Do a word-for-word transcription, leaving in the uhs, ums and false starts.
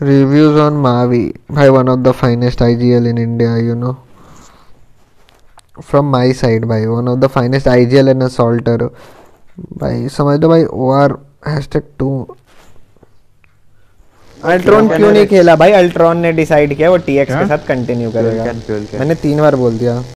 Reviews on Mavi. भाई one of the finest I G L in India, you know. From my side भाई one of the finest I G L and assaulter. भाई समझ लो भाई O R hashtag two. Ultron क्यों नहीं खेला भाई? Ultron ने डिसाइड किया वो टीएक्स के साथ कंटिन्यू करेगा। मैंने तीन बार बोल दिया।